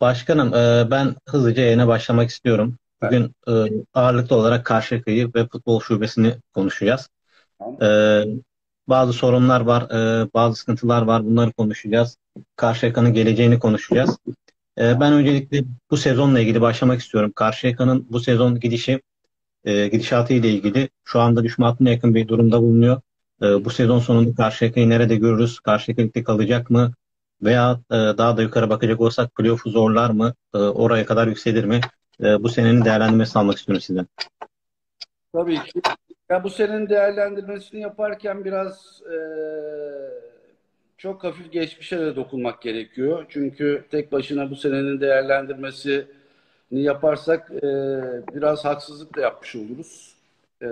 Başkanım, ben hızlıca yayına başlamak istiyorum. Evet, Bugün ağırlıklı olarak Karşıyaka'yı ve futbol şubesini konuşacağız. tamam. E, Bazı sorunlar var, bazı sıkıntılar var. Bunları konuşacağız. Karşıyaka'nın geleceğini konuşacağız. Ben öncelikle bu sezonla ilgili başlamak istiyorum. Karşıyaka'nın bu sezon gidişatı ile ilgili şu anda düşme hattına yakın bir durumda bulunuyor. Bu sezon sonunda Karşıyaka'yı nerede görürüz? Karşıyaka ligde kalacak mı? Veya daha da yukarı bakacak olsak playoff'u zorlar mı? Oraya kadar yükselir mi? Bu senenin değerlendirmesini almak istiyorum sizden. Tabii ki. Ya bu senenin değerlendirmesini yaparken biraz çok hafif geçmişe de dokunmak gerekiyor. Çünkü tek başına bu senenin değerlendirmesini yaparsak biraz haksızlık da yapmış oluruz. E,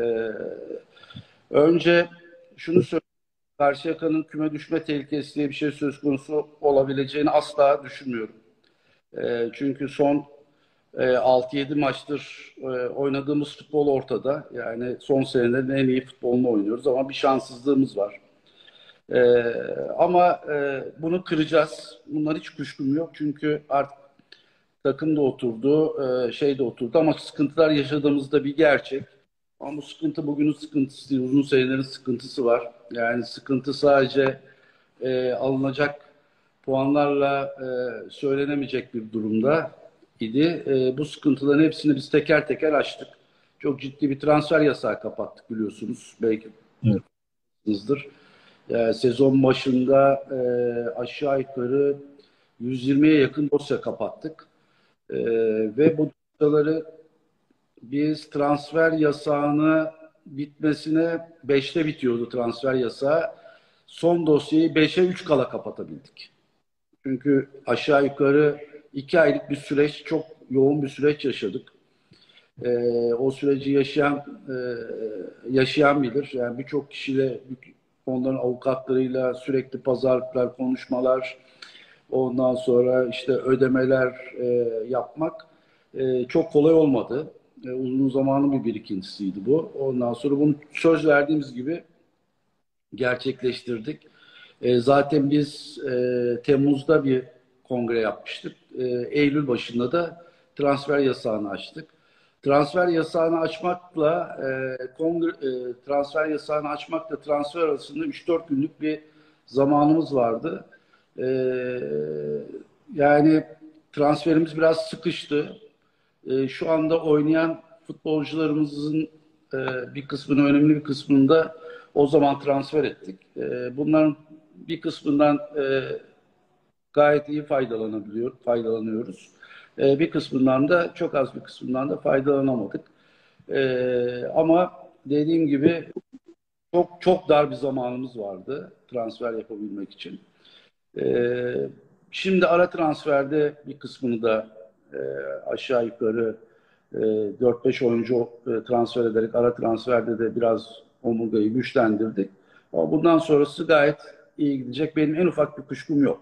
Önce şunu söyleyeyim. Karşıyaka'nın küme düşme tehlikesi diye bir şey söz konusu olabileceğini asla düşünmüyorum. Çünkü son 6-7 maçtır oynadığımız futbol ortada. Yani son senelerin en iyi futbolunu oynuyoruz ama bir şanssızlığımız var. E, Ama bunu kıracağız. Bunlar hiç kuşkum yok. Çünkü artık takım da oturdu, şey de oturdu ama sıkıntılar yaşadığımızda bir gerçek. Ama bu sıkıntı bugünün sıkıntısı değil, uzun senelerin sıkıntısı var. Yani sıkıntı sadece alınacak puanlarla söylenemeyecek bir durumda idi. Bu sıkıntıların hepsini biz teker teker açtık. Çok ciddi bir transfer yasağı kapattık biliyorsunuz. Belki Evet. hızdır. Sezon başında aşağı yukarı 120'ye yakın dosya kapattık. E, Ve bu dosyaları biz transfer yasağını bitmesine 5'te bitiyordu transfer yasağı. Son dosyayı 5'e 3 kala kapatabildik. Çünkü aşağı yukarı 2 aylık bir süreç, çok yoğun bir süreç yaşadık. O süreci yaşayan bilir. Yani birçok kişiyle, onların avukatlarıyla sürekli pazarlıklar, konuşmalar, ondan sonra işte ödemeler yapmak çok kolay olmadı. Uzun zamanın bir birikintisiydi bu. Ondan sonra bunu söz verdiğimiz gibi gerçekleştirdik. Zaten biz Temmuz'da bir kongre yapmıştık. Eylül başında da transfer yasağını açtık. Transfer yasağını açmakla transfer yasağını açmakla transfer arasında 3-4 günlük bir zamanımız vardı. E, Yani transferimiz biraz sıkıştı. Şu anda oynayan futbolcularımızın e, bir kısmını, önemli bir kısmını da o zaman transfer ettik. Bunların bir kısmından gayet iyi faydalanıyoruz. Bir kısmından da, çok az bir kısmından da faydalanamadık. Ama dediğim gibi çok çok dar bir zamanımız vardı transfer yapabilmek için. Ee, Şimdi ara transferde bir kısmını da e, aşağı yukarı 4-5 oyuncu transfer ederek ara transferde de biraz omurgayı güçlendirdik. Ama bundan sonrası gayet iyi gidecek. Benim en ufak bir kuşkum yok.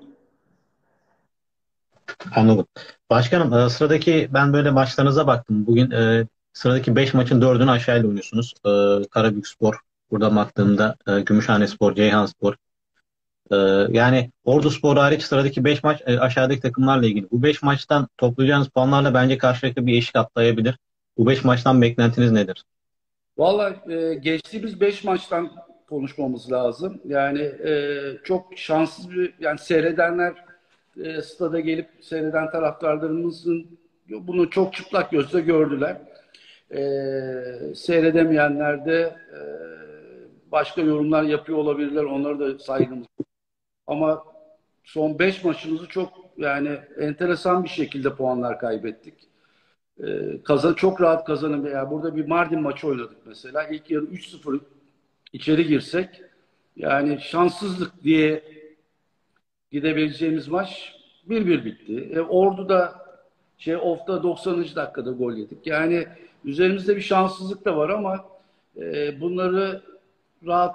Anladım. Başkanım, sıradaki ben böyle maçlarınıza baktım. Bugün sıradaki 5 maçın 4'ünü aşağıyla oynuyorsunuz. Karabükspor, burada baktığımda Gümüşhanespor, Ceyhanspor. Ee, Yani Orduspor hariç sıradaki 5 maç aşağıdaki takımlarla ilgili. Bu 5 maçtan toplayacağınız puanlarla bence karşılıklı bir eşik atlayabilir. Bu 5 maçtan beklentiniz nedir? Vallahi geçtiğimiz 5 maçtan konuşmamız lazım. Yani çok şanssız yani seyredenler stada gelip seyreden taraftarlarımızın bunu çok çıplak gözle gördüler. Seyredemeyenler de başka yorumlar yapıyor olabilirler. Onları da saygımız. Ama son 5 maçımızı çok yani enteresan bir şekilde puanlar kaybettik. Çok rahat kazanım. Yani burada bir Mardin maçı oynadık mesela. İlk yarı 3-0 içeri girsek yani şanssızlık diye gidebileceğimiz maç 1-1 bitti. Ordu'da Of'ta 90. dakikada gol yedik. Yani üzerimizde bir şanssızlık da var ama bunları rahat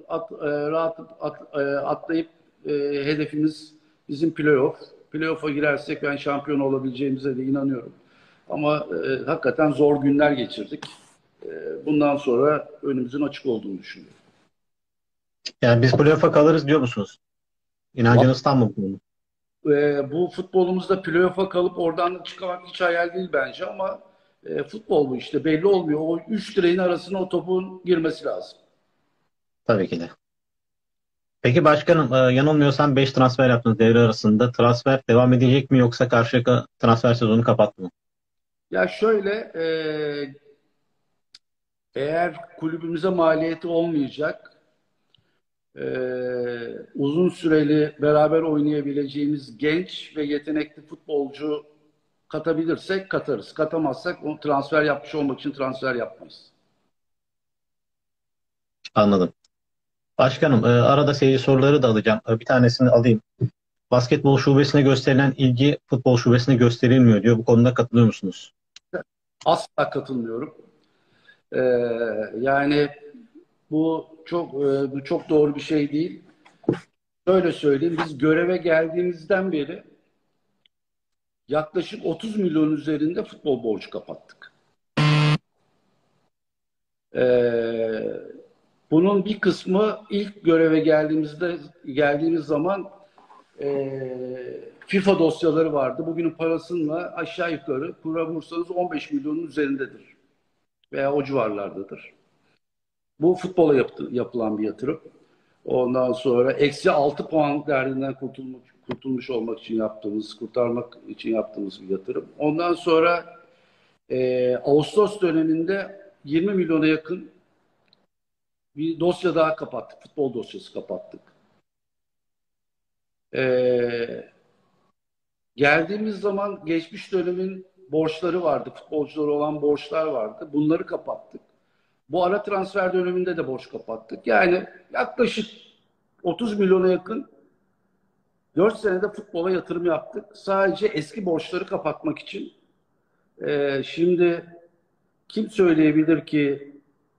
atlayıp hedefimiz bizim playoff. Playoff'a girersek ben şampiyon olabileceğimize de inanıyorum. Ama hakikaten zor günler geçirdik. Bundan sonra önümüzün açık olduğunu düşünüyorum. Yani biz playoff'a kalırız diyor musunuz? İnancınız tam mı bu konuda? Bu futbolumuzda playoff'a kalıp oradan çıkmak hiç hayal değil bence ama futbol bu işte belli olmuyor. O üç direğin arasına o topun girmesi lazım. Tabii ki de. Peki başkanım, yanılmıyorsam 5 transfer yaptınız devre arasında. Transfer devam edecek mi yoksa Karşıyaka transfer sezonu kapattı mı? Ya şöyle eğer kulübümüze maliyeti olmayacak uzun süreli beraber oynayabileceğimiz genç ve yetenekli futbolcu katabilirsek katarız. Katamazsak onu transfer yapmış olmak için transfer yapmayız. Anladım. Başkanım, arada seyirci soruları da alacağım. Bir tanesini alayım. Basketbol şubesine gösterilen ilgi futbol şubesine gösterilmiyor diyor. Bu konuda katılıyor musunuz? Asla katılmıyorum. Ee, Yani bu çok doğru bir şey değil. Şöyle söyleyeyim, biz göreve geldiğimizden beri yaklaşık 30 milyon üzerinde futbol borcu kapattık. Ee, Bunun bir kısmı ilk göreve geldiğimiz zaman FIFA dosyaları vardı. Bugünün parasıyla aşağı yukarı kura vursanız 15 milyonun üzerindedir veya o civarlardadır. Bu futbola yapılan bir yatırım. Ondan sonra eksi 6 puan derdinden kurtulmuş olmak için kurtarmak için yaptığımız bir yatırım. Ondan sonra Ağustos döneminde 20 milyona yakın bir dosya daha kapattık. Futbol dosyası kapattık. E, Geldiğimiz zaman geçmiş dönemin borçları vardı. Futbolculara olan borçlar vardı. Bunları kapattık. Bu ara transfer döneminde de borç kapattık. Yani yaklaşık 30 milyona yakın 4 senede futbola yatırım yaptık. Sadece eski borçları kapatmak için. Şimdi kim söyleyebilir ki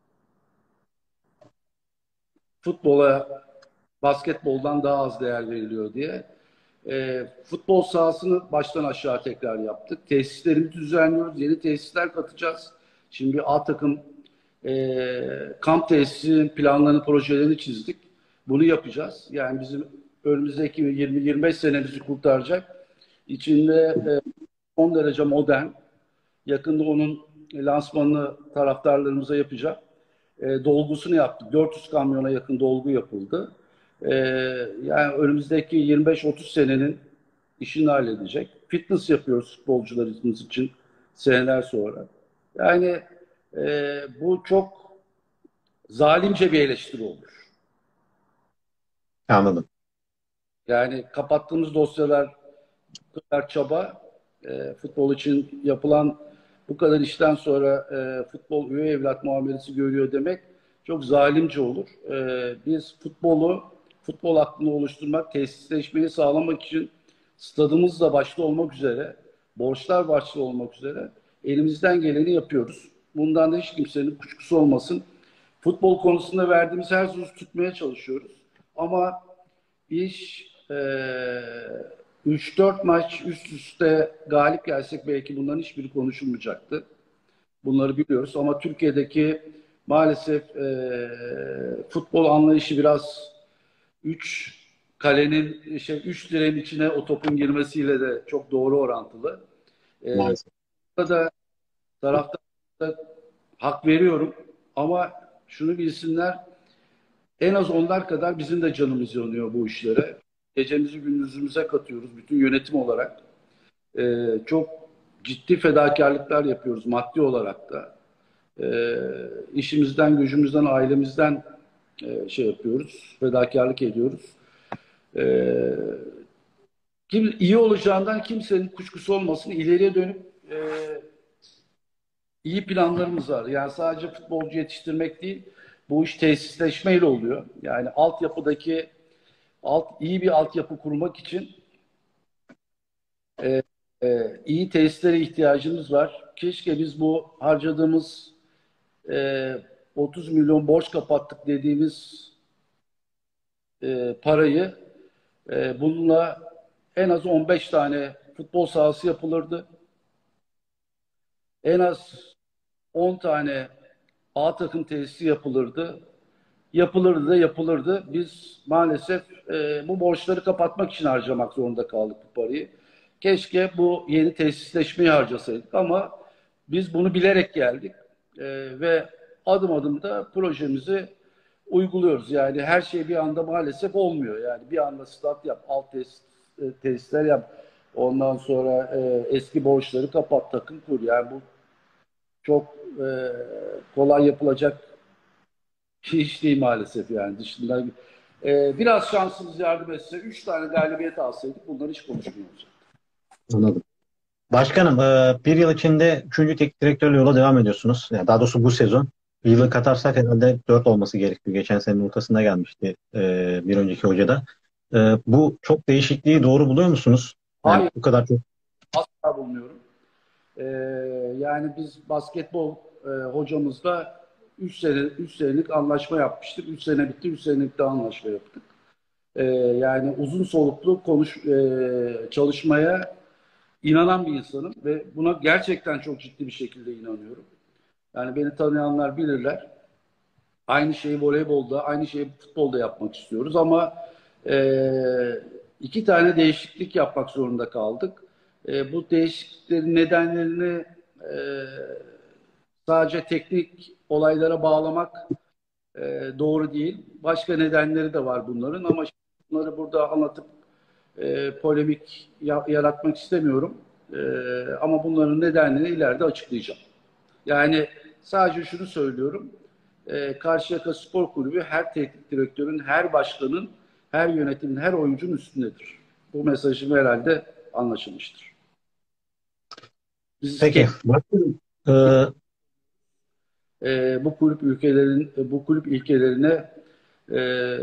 futbola basketboldan daha az değer veriliyor diye? Futbol sahasını baştan aşağı tekrar yaptık. Tesislerimizi düzenliyoruz. Yeni tesisler katacağız. Şimdi A takım kamp tesisinin planlarını, projelerini çizdik. Bunu yapacağız. Yani bizim önümüzdeki 20-25 senemizi kurtaracak. İçinde son derece modern. Yakında onun lansmanını taraftarlarımıza yapacak. Dolgusunu yaptık. 400 kamyona yakın dolgu yapıldı. E, Yani önümüzdeki 25-30 senenin işini halledecek. Fitness yapıyoruz futbolcularımız için seneler sonra. Yani bu çok zalimce bir eleştiri olur. Anladım. Yani kapattığımız dosyalar bu kadar çaba, futbol için yapılan bu kadar işten sonra futbol üvey evlat muamelesi görüyor demek çok zalimce olur. Biz futbol aklını oluşturmak, tesisleşmeyi sağlamak için stadımız da başta olmak üzere, borçlar başta olmak üzere elimizden geleni yapıyoruz. Bundan da hiç kimsenin kuşkusu olmasın. Futbol konusunda verdiğimiz her sözü tutmaya çalışıyoruz. Ama iş 3-4 maç üst üste galip gelsek belki bunların hiçbiri konuşulmayacaktı. Bunları biliyoruz ama Türkiye'deki maalesef futbol anlayışı biraz 3 kalenin 3 direğin içine o topun girmesiyle de çok doğru orantılı. E, Maalesef. Burada taraftara hak veriyorum ama şunu bilsinler, en az onlar kadar bizim de canımız yanıyor bu işlere. Gecemizi gündüzümüze katıyoruz bütün yönetim olarak. Çok ciddi fedakarlıklar yapıyoruz maddi olarak da. İşimizden, gücümüzden, ailemizden şey yapıyoruz, fedakarlık ediyoruz. Ee, iyi olacağından kimsenin kuşkusu olmasın. İleriye dönüp e, iyi planlarımız var. Yani sadece futbolcu yetiştirmek değil, bu iş tesisleşmeyle oluyor. Yani iyi bir altyapı kurmak için iyi tesislere ihtiyacımız var. Keşke biz bu harcadığımız e, 30 milyon borç kapattık dediğimiz parayı bununla en az 15 tane futbol sahası yapılırdı. En az 10 tane A takım tesisi yapılırdı. yapılırdı da yapılırdı. Biz maalesef bu borçları kapatmak için harcamak zorunda kaldık bu parayı. Keşke bu yeni tesisleşmeyi harcasaydık ama biz bunu bilerek geldik. Ve adım adım da projemizi uyguluyoruz. Yani her şey bir anda maalesef olmuyor. Yani bir anda stat yap, tesisler yap. Ondan sonra eski borçları kapat, takım kur. Yani bu çok kolay yapılacak iş değil maalesef yani dışında. Biraz şansımız yardım etse 3 tane galibiyet alsaydık bunları hiç konuşmayacaktık. Anladım. Başkanım, bir yıl içinde üçüncü teknik direktörle yola devam ediyorsunuz. Yani daha doğrusu bu sezon. Bir yılı katarsak herhalde 4 olması gerekiyor. Geçen senenin ortasında gelmişti bir önceki hocada. Bu çok değişikliği doğru buluyor musunuz? Yani Hayır, bu kadar çok. asla bulmuyorum. Ee, Yani biz basketbol hocamızla 3 senelik anlaşma yapmıştık. 3 sene bitti, 3 senelik de anlaşma yaptık. Yani uzun soluklu çalışmaya inanan bir insanım ve buna gerçekten çok ciddi bir şekilde inanıyorum. Yani beni tanıyanlar bilirler. Aynı şeyi voleybolda, aynı şeyi futbolda yapmak istiyoruz ama iki tane değişiklik yapmak zorunda kaldık. Bu değişikliklerin nedenlerini e, sadece teknik olaylara bağlamak doğru değil. Başka nedenleri de var bunların ama bunları burada anlatıp polemik yaratmak istemiyorum. Ama bunların nedenlerini ileride açıklayacağım. Yani sadece şunu söylüyorum. Karşıyaka Spor Kulübü her teknik direktörün, her başkanın, her yönetimin, her oyuncunun üstündedir. Bu mesajım herhalde anlaşılmıştır. Biz Peki. Başkanım, e, bu kulüp ilkelerine e,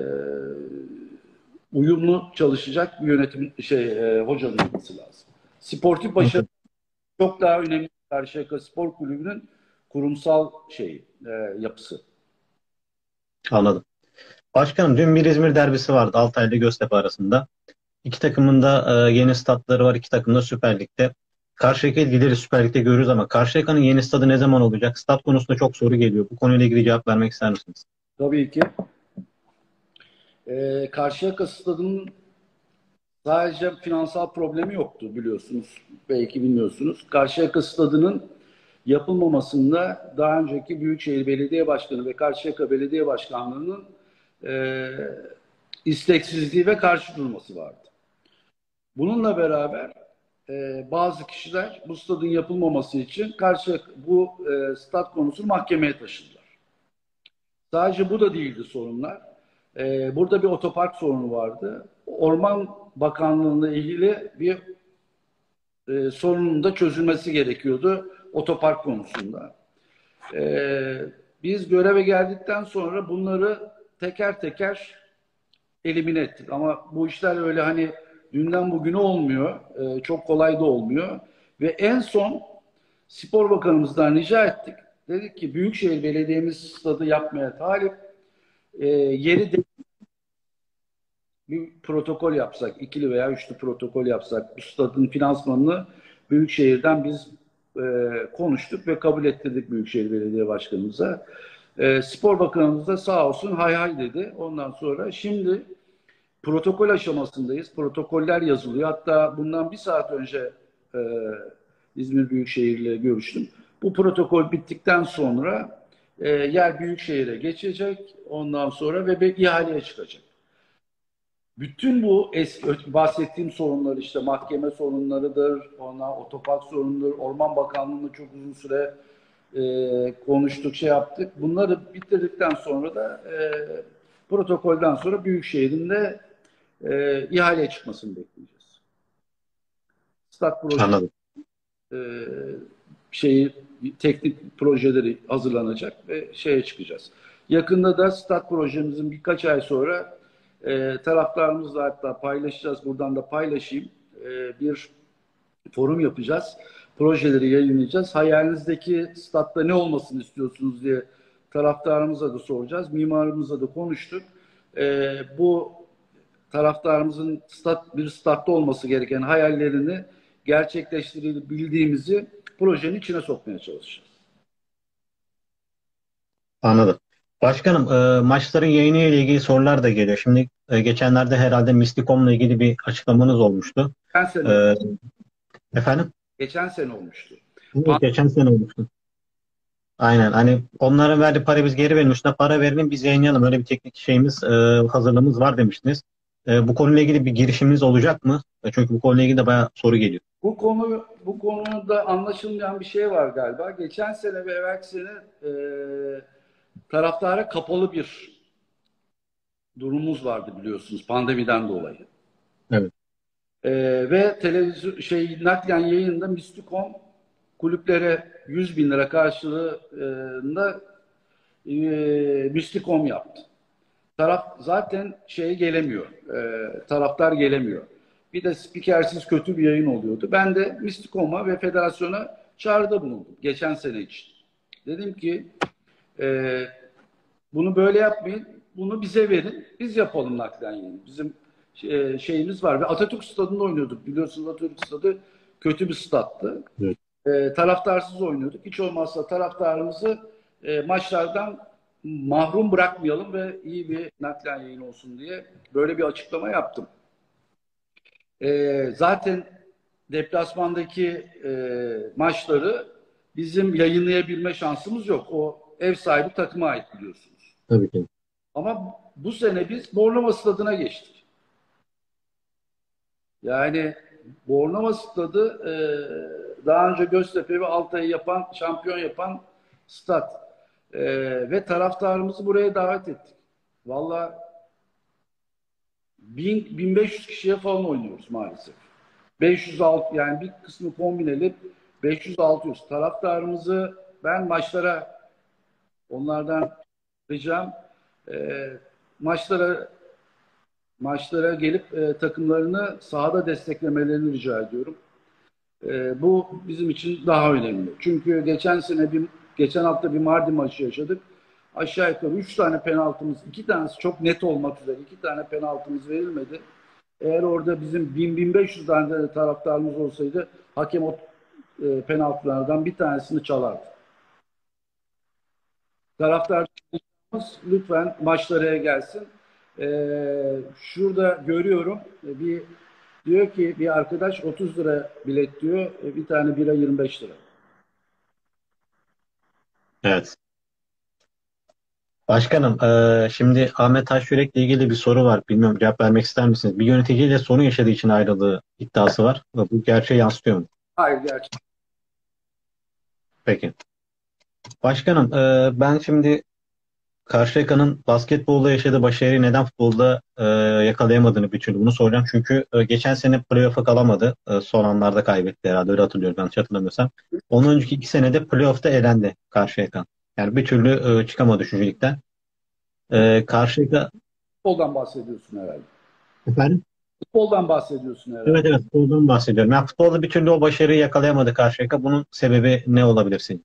uyumlu çalışacak bir yönetim hocanın olması lazım. Sportif başarı çok daha önemli. Karşıyaka Spor Kulübü'nün kurumsal yapısı. anladım. Başkanım, dün bir İzmir derbisi vardı Altay ile Göztepe arasında. İki takımın da yeni statları var. İki takım da Süper Lig'de. Karşıyaka lideri Süper Lig'de görürüz ama Karşıyaka'nın yeni stadı ne zaman olacak? Stat konusunda çok soru geliyor. Bu konuyla ilgili cevap vermek ister misiniz? Tabii ki. Karşıyaka Stadı'nın sadece finansal problemi yoktu biliyorsunuz. Belki bilmiyorsunuz. Karşıyaka Stadı'nın yapılmamasında daha önceki Büyükşehir Belediye Başkanı ve Karşıyaka Belediye Başkanlığı'nın e, isteksizliği ve karşı durması vardı. Bununla beraber bazı kişiler bu stadın yapılmaması için stat konusunu mahkemeye taşıdılar. Sadece bu da değildi sorunlar. Burada bir otopark sorunu vardı. Orman Bakanlığı'na ilgili bir sorunun da çözülmesi gerekiyordu otopark konusunda. Biz göreve geldikten sonra bunları teker teker elimine ettik. Ama bu işler öyle hani dünden bugüne olmuyor. Çok kolay da olmuyor. Ve en son Spor Bakanımızdan rica ettik. Dedik ki Büyükşehir Belediye'miz stadı yapmaya talip. Yeri de bir protokol yapsak, ikili veya üçlü protokol yapsak, bu stadın finansmanını Büyükşehir'den biz konuştuk ve kabul ettirdik Büyükşehir Belediye Başkanımıza. Spor Bakanımız da sağ olsun hay hay dedi. Ondan sonra şimdi protokol aşamasındayız. Protokoller yazılıyor. Hatta bundan bir saat önce e, İzmir Büyükşehir ile görüştüm. Bu protokol bittikten sonra yer Büyükşehir'e geçecek. Ondan sonra ve bir ihaleye çıkacak. Bütün bu bahsettiğim sorunlar işte mahkeme sorunlarıdır, otopark sorunları, Orman Bakanlığı'nda çok uzun süre konuştuk, şey yaptık. Bunları bitirdikten sonra da protokolden sonra Büyükşehir'in de ihaleye çıkmasını bekleyeceğiz. Stat projesi Anladım. e, şeyi teknik projeleri hazırlanacak ve şeye çıkacağız. Yakında da stat projemizin birkaç ay sonra taraftarımızla hatta paylaşacağız. Buradan da paylaşayım. Bir forum yapacağız. Projeleri yayınlayacağız. Hayalinizdeki statta ne olmasını istiyorsunuz diye taraftarımıza da soracağız. Mimarımızla da konuştuk. Bu taraftarımızın bir statta olması gereken hayallerini gerçekleştirebildiğimizi projenin içine sokmaya çalışacağız. Anladım. Başkanım, maçların yayını ile ilgili sorular da geliyor. Şimdi geçenlerde herhalde Misticom'la ilgili bir açıklamanız olmuştu. Geçen sene oldu. E, efendim? Geçen sene olmuştu. Evet, geçen sene olmuştu. Aynen. Hani onların verdiği parayı biz geri verelim, üstüne para verelim, biz yayınlayalım. Öyle bir teknik şeyimiz, hazırlığımız var demiştiniz. Bu konuyla ilgili bir girişiminiz olacak mı? Çünkü bu konuyla ilgili de bayağı soru geliyor. Bu konuda anlaşılmayan bir şey var galiba. Geçen sene ve evvelki sene taraftara kapalı bir durumumuz vardı biliyorsunuz pandemiden dolayı. Evet. Ve televizyon naklen yayında Misticom kulüplere 100 bin lira karşılığında Misticom yaptı. Taraf zaten gelemiyor. Taraftar gelemiyor. Bir de spikersiz kötü bir yayın oluyordu. Ben de Misticom'a ve federasyona çağrıda bulundum geçen sene için. Dedim ki e, bunu böyle yapmayın. Bunu bize verin. Biz yapalım naklen yayını. Bizim şeyimiz var. Ve Atatürk Stadı'nda oynuyorduk. Biliyorsunuz Atatürk Stadı kötü bir stattı. Evet. Taraftarsız oynuyorduk. Hiç olmazsa taraftarımızı maçlardan mahrum bırakmayalım ve iyi bir naklen yayın olsun diye böyle bir açıklama yaptım. Zaten deplasmandaki maçları bizim yayınlayabilme şansımız yok. O ev sahibi takıma ait biliyorsunuz. Tabii ki. Ama bu sene biz Bornova Stadı'na geçtik. Yani Bornova Stadı daha önce Göztepe ve Altay'ı yapan, şampiyon yapan stat. Ve taraftarımızı buraya davet ettik. Valla 1500 kişiye falan oynuyoruz maalesef. 506 yani bir kısmı kombineli 500-600. Taraftarımızı ben maçlara onlardan ricam maçlara maçlara gelip takımlarını sahada desteklemelerini rica ediyorum. Bu bizim için daha önemli. Çünkü geçen hafta bir Mardin maçı yaşadık. Aşağı yukarı 3 tane penaltımız, 2 tanesi çok net olmak üzere 2 tane penaltımız verilmedi. Eğer orada bizim 1000-1500 tane de taraftarımız olsaydı hakem o penaltılardan bir tanesini çalardı. Taraftarımız lütfen maçlara gelsin. Şurada görüyorum diyor ki bir arkadaş 30 lira bilet diyor. Bir tane bira 25 lira. Evet. Başkanım, şimdi Ahmet Taşyürek'le ilgili bir soru var. Bilmiyorum, cevap vermek ister misiniz? Bir yöneticiyle sorun yaşadığı için ayrıldığı iddiası var. Bu gerçeği yansıtıyor mu? Hayır gerçekten. Peki. Başkanım, ben şimdi Karşıyaka'nın basketbolda yaşadığı başarıyı neden futbolda yakalayamadığını bir türlü bunu soracağım. Çünkü geçen sene playoff'a kalamadı. Son anlarda kaybetti herhalde. Öyle hatırlıyorum, yanlış hatırlamıyorsam. Ondan önceki 2 senede playoff'ta elendi Karşıyaka. Yani bir türlü çıkamadı üçüncülükten. Karşıyaka... Futboldan bahsediyorsun herhalde. Efendim? Futboldan bahsediyorsun herhalde. Evet, evet, futboldan bahsediyorum. Yani futbolda bir türlü o başarıyı yakalayamadı Karşıyaka. Bunun sebebi ne olabilir sizin?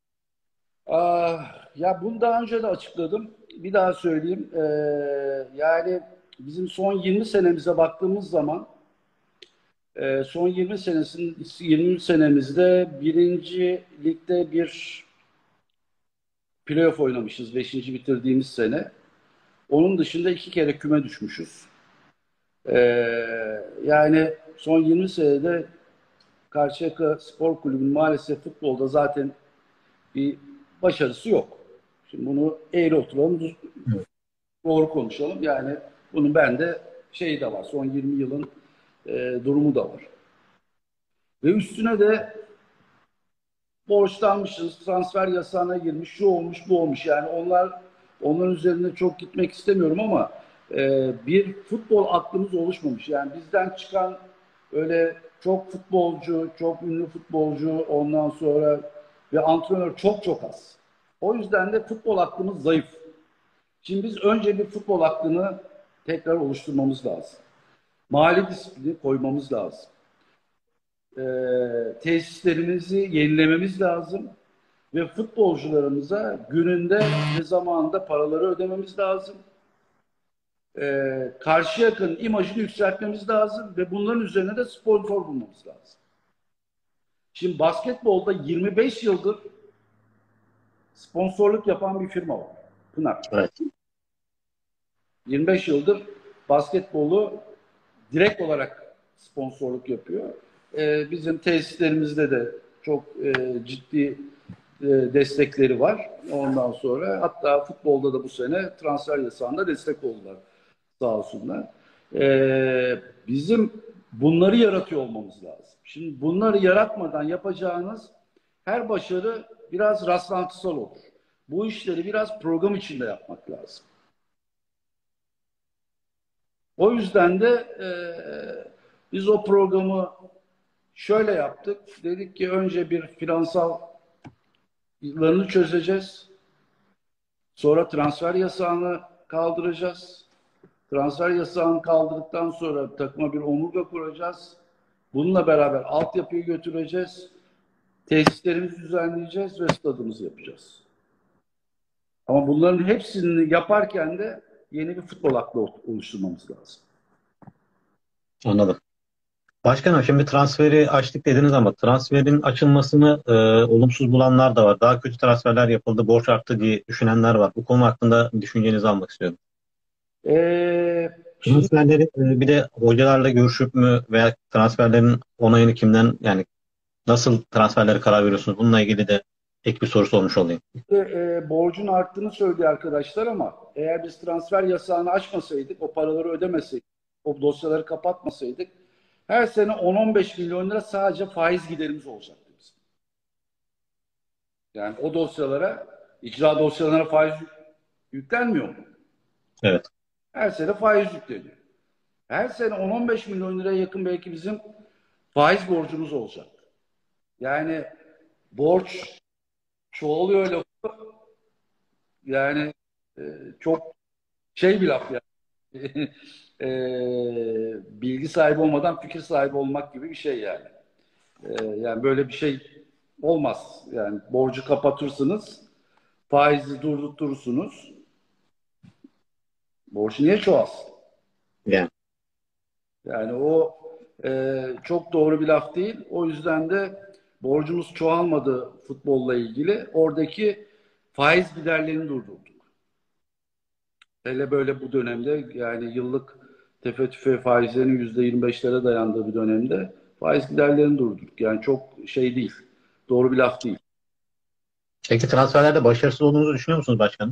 Ya bunu daha önce de açıkladım. Bir daha söyleyeyim. Yani bizim son 20 senemize baktığımız zaman son 20 senemizde birinci ligde bir playoff oynamışız. Beşinci bitirdiğimiz sene. Onun dışında 2 kere küme düşmüşüz. Yani son 20 senede Karşıyaka Spor Kulübü'nün maalesef futbolda zaten bir başarısı yok. Şimdi bunu eğri oturalım, Evet. doğru konuşalım. Yani bunun bende şeyi de var. Son 20 yılın durumu da var. Ve üstüne de borçlanmışız, transfer yasağına girmiş, şu olmuş, bu olmuş. Yani onların üzerine çok gitmek istemiyorum ama bir futbol aklımız oluşmamış. Yani bizden çıkan öyle çok futbolcu, çok ünlü futbolcu, ondan sonra ve antrenör çok çok az. O yüzden de futbol aklımız zayıf. Şimdi biz önce bir futbol aklını tekrar oluşturmamız lazım. Mali disiplini koymamız lazım. Tesislerimizi yenilememiz lazım ve futbolcularımıza gününde ve zamanında paraları ödememiz lazım. Karşıyaka'nın imajını yükseltmemiz lazım ve bunların üzerine de sponsor bulmamız lazım. Şimdi basketbolda 25 yıldır sponsorluk yapan bir firma var. Pınar. Evet. 25 yıldır basketbolu direkt olarak sponsorluk yapıyor. Bizim tesislerimizde de çok ciddi destekleri var. Ondan sonra hatta futbolda da bu sene transfer yasağında destek oldular. Sağ olsunlar. Bizim bunları yaratıyor olmamız lazım. Şimdi bunları yaratmadan yapacağınız her başarı biraz rastlantısal olur. Bu işleri biraz program içinde yapmak lazım. O yüzden de biz o programı şöyle yaptık. Dedik ki önce bir finansallarını çözeceğiz. Sonra transfer yasağını kaldıracağız. Transfer yasağını kaldırdıktan sonra takıma bir omurga kuracağız. Bununla beraber altyapıyı götüreceğiz. Tesislerimizi düzenleyeceğiz ve stadımızı yapacağız. Ama bunların hepsini yaparken de yeni bir futbol aklı oluşturmamız lazım. Anladım. Başkanım, şimdi transferi açtık dediniz ama transferin açılmasını olumsuz bulanlar da var. Daha kötü transferler yapıldı, borç arttı diye düşünenler var. Bu konu hakkında düşüncenizi almak istiyorum. Şimdi Transferleri bir de hocalarla görüşüp mü veya transferlerin onayını kimden, yani nasıl transferlere karar veriyorsunuz? Bununla ilgili de ek bir soru sormuş olayım. borcun arttığını söylüyor arkadaşlar ama eğer biz transfer yasağını açmasaydık, o paraları ödemeseydik, o dosyaları kapatmasaydık her sene 10-15 milyon lira sadece faiz giderimiz olacaktı bizim. Yani o dosyalara, icra dosyalarına faiz yüklenmiyor mu? Evet. Her sene faiz yükleniyor. Her sene 10-15 milyon liraya yakın belki bizim faiz borcumuz olacak. Yani borç çoğalıyor lafı. Yani çok şey bir laf yani. Bilgi sahibi olmadan fikir sahibi olmak gibi bir şey yani. Yani böyle bir şey olmaz. Yani borcu kapatırsınız, faizi durdurtursunuz. Borç niye çoğalsın? Yani. Yani o çok doğru bir laf değil. O yüzden de borcumuz çoğalmadı futbolla ilgili. Oradaki faiz giderlerini durdurduk. Hele böyle bu dönemde yani yıllık tefe tüfe faizlerin %25'lere dayandığı bir dönemde faiz giderlerini durdurduk. Yani çok şey değil. Doğru bir laf değil. Peki transferlerde başarısız olduğunuzu düşünüyor musunuz başkanım?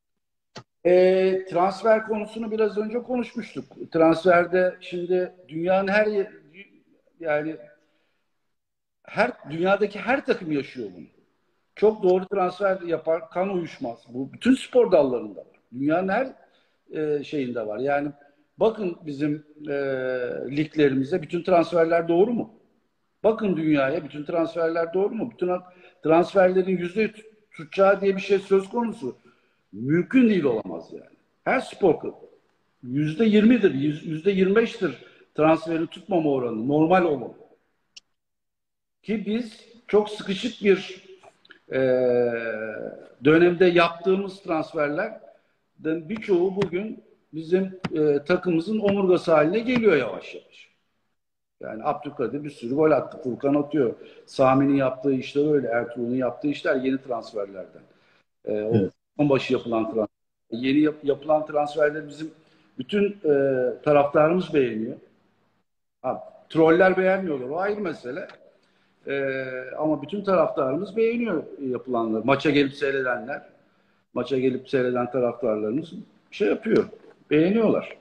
Transfer konusunu biraz önce konuşmuştuk. Transferde şimdi dünyanın yani dünyadaki her takım yaşıyor bunu. Çok doğru transfer yapar, kan uyuşmaz. Bu bütün spor dallarında var. Dünyanın her şeyinde var. Yani bakın bizim liglerimize bütün transferler doğru mu? Bakın dünyaya bütün transferler doğru mu? Bütün transferlerin tutacağı diye bir şey söz konusu. Mümkün değil, olamaz yani. Her spor %20'dir, %25'tir transferi tutmama oranı. Normal olmalı. Ki biz çok sıkışık bir e, dönemde yaptığımız transferlerden birçoğu bugün bizim takımımızın omurgası haline geliyor yavaş yavaş. Yani Abdülkadir bir sürü gol attı. Furkan atıyor. Sami'nin yaptığı işler öyle. Ertuğrul'un yaptığı işler yeni transferlerden. O Evet. başı yapılan transfer. Yeni yapılan transferleri bizim bütün taraftarımız beğeniyor. Troller beğenmiyorlar. O ayrı mesele. Ama bütün taraftarımız beğeniyor yapılanları. Maça gelip seyreden taraftarlarımız şey yapıyor. Beğeniyorlar.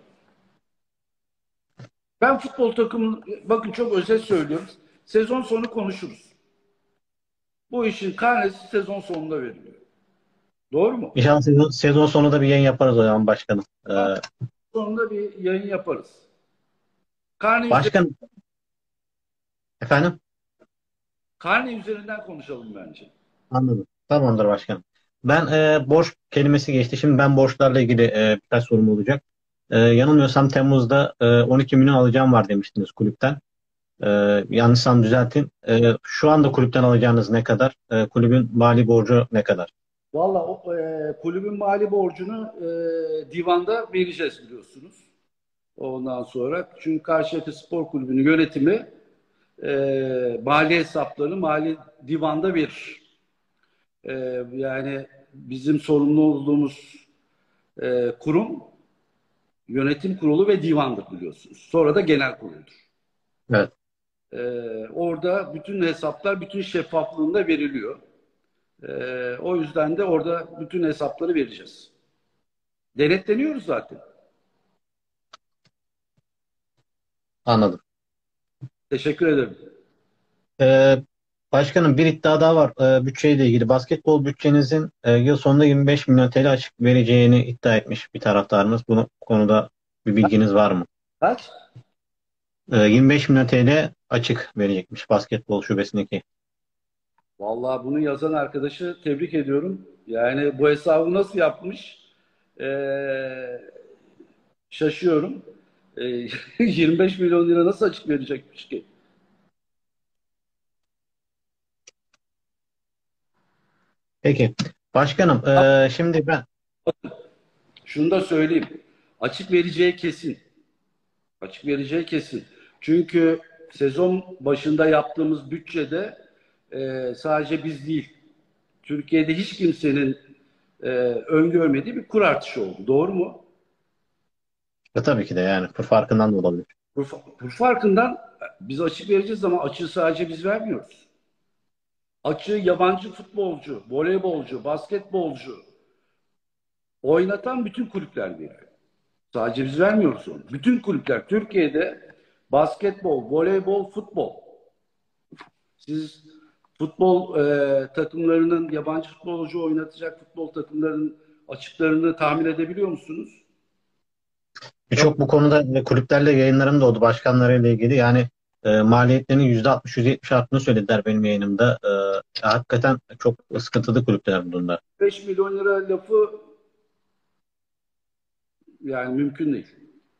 Ben futbol takımının, bakın çok özel söylüyorum. Sezon sonu konuşuruz. Bu işin karnesi sezon sonunda veriliyor. Doğru mu? İnşallah sezon sonu da bir yayın yaparız o zaman başkanım. Tamam. Sonunda bir yayın yaparız. Karne, Başkanım, efendim? karne üzerinden konuşalım bence. Anladım. Tamamdır başkanım. Ben borç kelimesi geçti. Şimdi ben borçlarla ilgili birkaç sorum olacak. Yanılmıyorsam Temmuz'da 12 milyon alacağım var demiştiniz kulüpten. E, Yanlışsam düzeltin. Şu anda kulüpten alacağınız ne kadar? Kulübün mali borcu ne kadar? Valla kulübün mali borcunu divanda vereceğiz biliyorsunuz. Ondan sonra. Çünkü Karşıyaka Spor Kulübü'nün yönetimi mali hesaplarını mali divanda verir. Yani bizim sorumlu olduğumuz kurum yönetim kurulu ve divandır biliyorsunuz. Sonra da genel kuruldur. Evet, Orada bütün hesaplar bütün şeffaflığında veriliyor. O yüzden de orada bütün hesapları vereceğiz. Denetleniyoruz zaten. anladım. Teşekkür ederim. Ee, Başkanım, bir iddia daha var bütçeyle ilgili. Basketbol bütçenizin yıl sonunda 25 milyon TL açık vereceğini iddia etmiş bir taraftarımız. Bu konuda bir bilginiz var mı? Kaç? 25 milyon TL açık verecekmiş basketbol şubesindeki. Vallahi bunu yazan arkadaşı tebrik ediyorum. Yani bu hesabı nasıl yapmış? Şaşıyorum. Ee, 25 milyon lira nasıl açık verecekmiş ki? Peki. Başkanım, şimdi ben Şunu da söyleyeyim. Açık vereceği kesin. Açık vereceği kesin. Çünkü sezon başında yaptığımız bütçede sadece biz değil, Türkiye'de hiç kimsenin öngörmediği bir kur artışı oldu. Doğru mu? tabii ki de yani kur farkından da olabilir. Kur farkından biz açık vereceğiz ama açığı sadece biz vermiyoruz. Açığı yabancı futbolcu, voleybolcu, basketbolcu oynatan bütün kulüpler veriyor. Sadece biz vermiyoruz onu. Bütün kulüpler Türkiye'de basketbol, voleybol, futbol. Siz futbol takımlarının yabancı futbolcu oynatacak futbol takımlarının açıklarını tahmin edebiliyor musunuz? Yok. Birçok bu konuda kulüplerle yayınlarım da oldu başkanlarıyla ilgili. Yani maliyetlerinin %60-%70 arttığını söylediler benim yayınımda. Hakikaten çok sıkıntılı kulüpler bu durumda. 5 milyon lira lafı yani mümkün değil.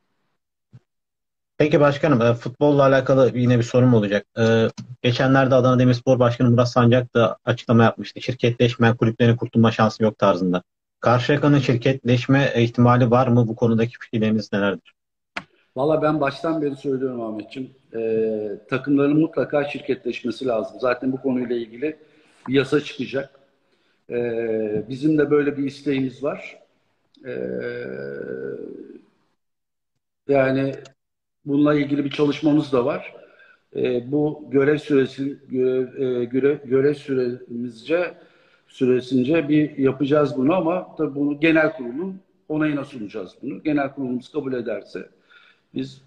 Peki başkanım, futbolla alakalı yine bir sorum olacak. Geçenlerde Adana Demirspor Başkanı Murat Sancak da açıklama yapmıştı. Şirketleşmeyen kulüplerin kurtulma şansı yok tarzında. Karşıyaka'nın şirketleşme ihtimali var mı? Bu konudaki fikirleriniz nelerdir? Valla ben baştan beri söylüyorum Ahmetciğim. Takımların mutlaka şirketleşmesi lazım. Zaten bu konuyla ilgili bir yasa çıkacak. Bizim de böyle bir isteğimiz var. Ee, Yani bununla ilgili bir çalışmamız da var. Bu görev süremizce süresince bir yapacağız bunu ama tabii bunu genel kurulun onayına sunacağız bunu. Genel kurulumuz kabul ederse biz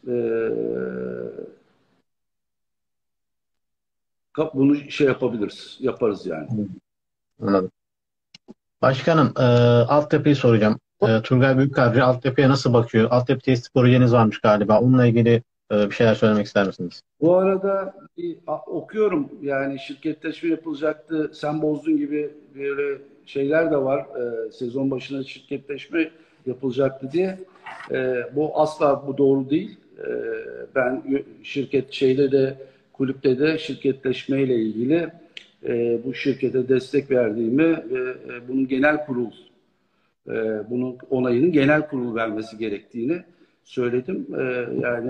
bunu şey yapabiliriz, yaparız yani. Anladım. Başkanım, altyapıyı soracağım. Turgay Büyükkarcı altyapıya nasıl bakıyor? Altyapı tesis projeniz varmış galiba. Onunla ilgili bir şeyler söylemek ister misiniz? Bu arada okuyorum yani şirketleşme yapılacaktı, sen bozdun gibi böyle şeyler de var. Sezon başına şirketleşme yapılacaktı diye. Bu asla bu doğru değil. Ben şirket şeyde de kulüpte de şirketleşmeyle ilgili bu şirkete destek verdiğimi ve bunun genel kurul bunun onayının genel kurul vermesi gerektiğini söyledim. Yani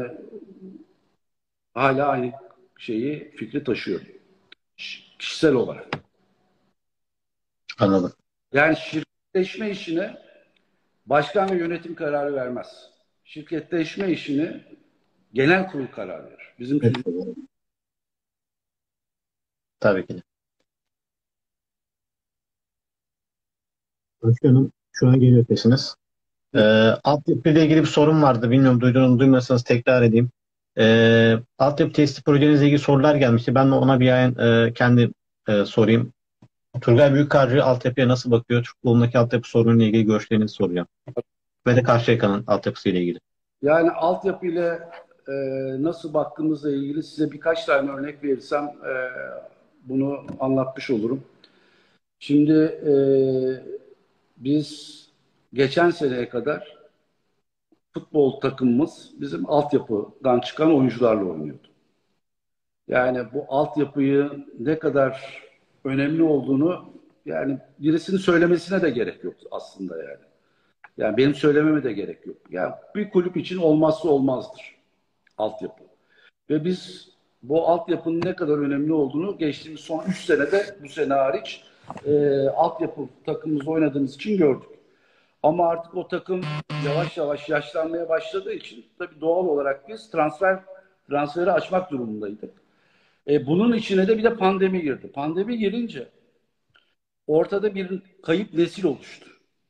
hala aynı fikri taşıyorum. Kişisel olarak. Anladım. Yani şirketleşme işine başkan ve yönetim kararı vermez. Şirketleşme işini genel kurul karar verir. Bizim Evet, sözümüz. tabii ki de. Başkanım, şu an geliyor sesiniz. Altyapı ile ilgili bir sorun vardı. Bilmiyorum duyduğunu duymasanız tekrar edeyim. Altyapı testi projenizle ilgili sorular gelmişti. Ben de ona bir yayın kendi sorayım. Turgay Büyükkarcı altyapıya nasıl bakıyor? Türk futbolundaki altyapı sorunuyla ilgili görüşlerinizi soracağım. Ve de Karşıyaka'nın altyapısı ile ilgili. Yani altyapıyla nasıl baktığımızla ilgili size birkaç tane örnek verirsem bunu anlatmış olurum. Şimdi biz geçen seneye kadar futbol takımımız bizim altyapıdan çıkan oyuncularla oynuyordu. Yani bu altyapıyı ne kadar önemli olduğunu yani birisinin söylemesine de gerek yok aslında yani. Yani benim söylememe de gerek yok. Yani bir kulüp için olmazsa olmazdır altyapı. Ve biz bu altyapının ne kadar önemli olduğunu geçtiğimiz son 3 senede bu sene hariç altyapı takımımızda oynadığımız için gördük. Ama artık o takım yavaş yavaş yaşlanmaya başladığı için tabii doğal olarak biz transferi açmak durumundaydık. Bunun içine de bir de pandemi girdi. Pandemi girince ortada bir kayıp nesil oluştu.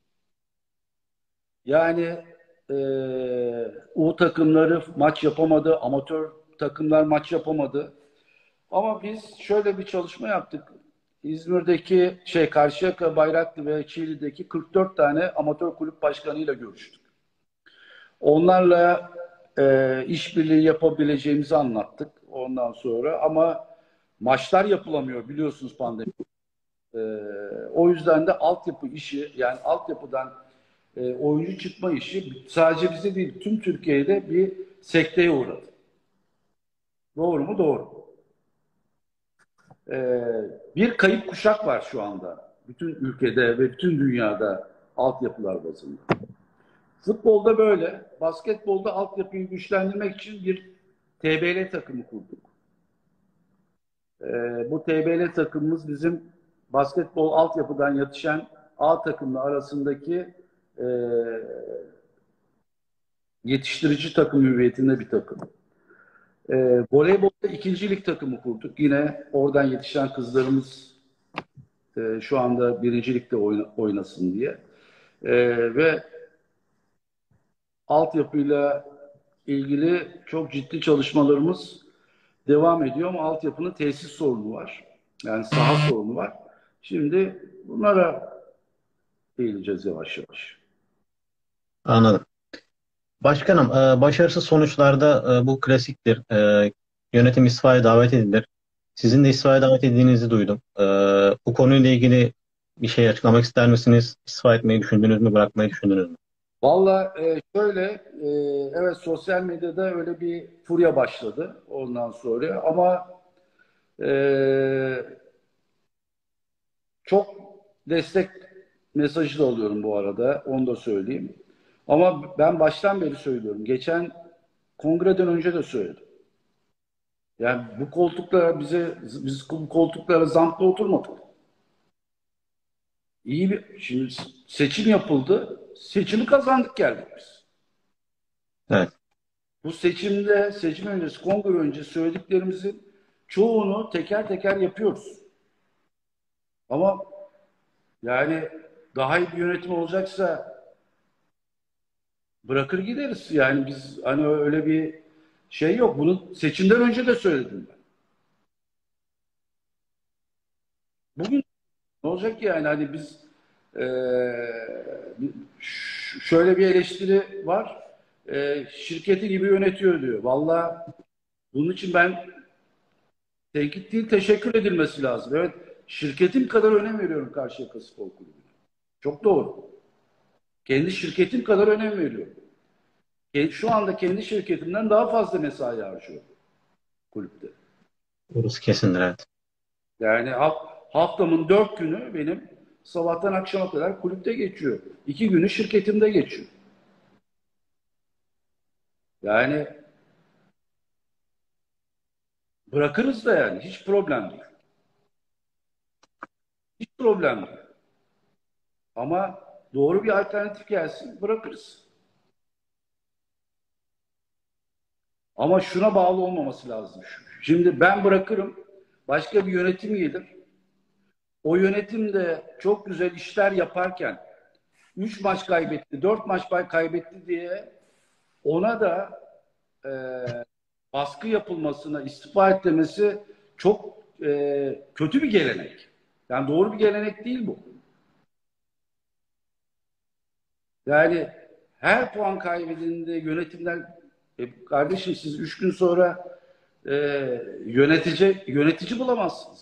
Yani e, U takımları maç yapamadı, amatör takımlar maç yapamadı. Ama biz şöyle bir çalışma yaptık. İzmir'deki Karşıyaka, Bayraklı ve Çiğli'deki 44 tane amatör kulüp başkanıyla görüştük. Onlarla işbirliği yapabileceğimizi anlattık ondan sonra. Ama maçlar yapılamıyor biliyorsunuz pandemi. E, O yüzden de altyapı işi, yani altyapıdan oyuncu çıkma işi sadece bize değil tüm Türkiye'de bir sekteye uğradı. Doğru mu? Doğru. E, Bir kayıp kuşak var şu anda. Bütün ülkede ve bütün dünyada altyapılar bazında. Futbolda böyle. Basketbolda altyapıyı güçlendirmek için bir TBL takımı kurduk. Bu TBL takımımız bizim basketbol altyapıdan yetişen A takımla arasındaki e, yetiştirici takım hüviyetinde bir takım. Voleybolda ikincilik takımı kurduk. Yine oradan yetişen kızlarımız şu anda birincilikte oynasın diye. Ve altyapıyla ilgili çok ciddi çalışmalarımız devam ediyor ama altyapının tesis sorunu var. Yani saha sorunu var. Şimdi bunlara eğileceğiz yavaş yavaş. Anladım. Başkanım, başarısız sonuçlarda bu klasiktir. Yönetim istifaya davet edilir. Sizin de istifaya davet edildiğinizi duydum. Bu konuyla ilgili bir şey açıklamak ister misiniz? İstifa etmeyi düşündünüz mü, bırakmayı düşündünüz mü? Valla şöyle, evet sosyal medyada öyle bir furya başladı ondan sonra ama e, çok destek mesajı da alıyorum bu arada, onu da söyleyeyim. Ama ben baştan beri söylüyorum. Geçen kongreden önce de söyledim. Yani bu koltuklara biz bu koltuklara zantla oturmadık. Şimdi seçim yapıldı. Seçimi kazandık geldik biz. Evet. Bu seçimde, seçim öncesi, kongre öncesi söylediklerimizin çoğunu teker teker yapıyoruz. Ama yani daha iyi bir yönetim olacaksa bırakır gideriz. Yani biz hani öyle bir şey yok. Bunu seçimden önce de söyledim ben. Bugün ne olacak ki yani hani biz şöyle bir eleştiri var. Şirketi gibi yönetiyor diyor. Vallahi bunun için ben tenkit değil teşekkür edilmesi lazım. Evet şirketim kadar önem veriyorum Karşıyaka Spor Kulübü'ne. Çok doğru. Kendi şirketim kadar önem veriyorum. Şu anda kendi şirketimden daha fazla mesai harcıyorum kulüpte. Orası kesindir, evet. Yani haftamın 4 günü benim sabahtan akşama kadar kulüpte geçiyor. 2 günü şirketimde geçiyor. Yani bırakırız da yani hiç problem değil. Hiç problem değil. Ama doğru bir alternatif gelsin bırakırız. Ama şuna bağlı olmaması lazım. Şimdi ben bırakırım. Başka bir yönetim gelir. O yönetim de çok güzel işler yaparken 3 maç kaybetti, 4 maç kaybetti diye ona da e, baskı yapılmasına, istifa etmesi çok kötü bir gelenek. Yani doğru bir gelenek değil bu. Yani her puan kaybedildiğinde yönetimler kardeşim siz 3 gün sonra e, yönetici bulamazsınız.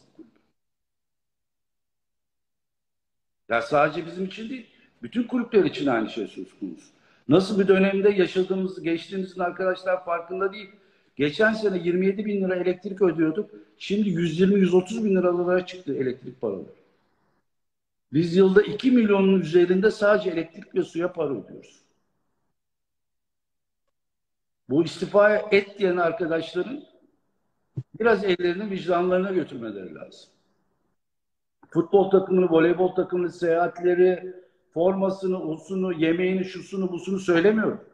Ya sadece bizim için değil, bütün kulüpler için aynı şey söz konusu. Nasıl bir dönemde geçtiğimizin arkadaşlar farkında değil. Geçen sene 27 bin lira elektrik ödüyorduk. Şimdi 120-130 bin liralara çıktı elektrik paraları. Biz yılda 2 milyonun üzerinde sadece elektrik ve suya para ödüyoruz. Bu istifa et diyen arkadaşların biraz ellerini vicdanlarına götürmeleri lazım. Futbol takımını, voleybol takımını, seyahatleri, formasını, usunu, yemeğini, şusunu, busunu söylemiyorum.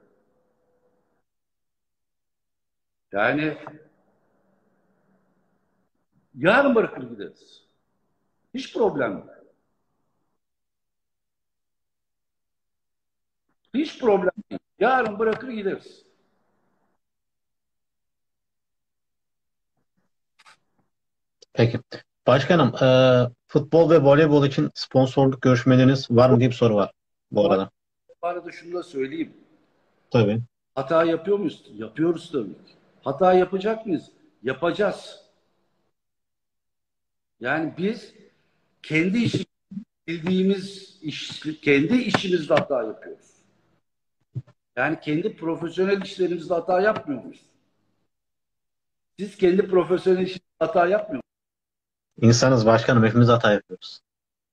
Yani yarın bırakır gideriz. Hiç problem yok. Hiç problem değil. Yarın bırakır gideriz. Peki. Başkanım, futbol ve voleybol için sponsorluk görüşmeleriniz var mı diye bir soru var bu Bu arada. arada şunu da söyleyeyim. Tabii. Hata yapıyor muyuz? Yapıyoruz tabii ki. Hata yapacak mıyız? Yapacağız. Yani biz kendi işi bildiğimiz iş, kendi işimizde hata yapıyoruz. Yani kendi profesyonel işlerimizde hata yapmıyor muyuz? Siz kendi profesyonel işinizde hata yapmıyor musunuz? İnsanız başkanım, hepimiz hata yapıyoruz.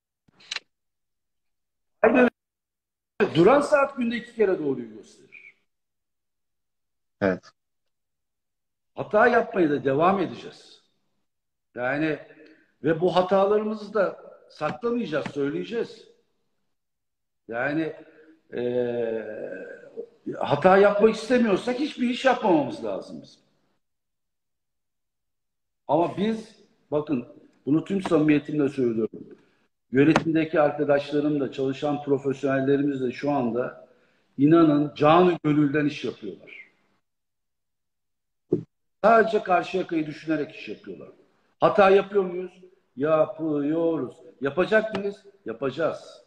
Aynen. Duran saat günde 2 kere doğruyu gösterir. Evet. Hata yapmaya da devam edeceğiz. Yani ve bu hatalarımızı da saklamayacağız, söyleyeceğiz. Yani hata yapmak istemiyorsak hiçbir iş yapmamamız lazım bizim. Ama biz, bakın, bunu tüm samimiyetimle söylüyorum. Yönetimdeki arkadaşlarım da, çalışan profesyonellerimiz de şu anda inanın canı gönülden iş yapıyorlar. Sadece Karşıyaka'yı düşünerek iş yapıyorlar. Hata yapıyor muyuz? Yapıyoruz. Yapacak mıyız? Yapacağız.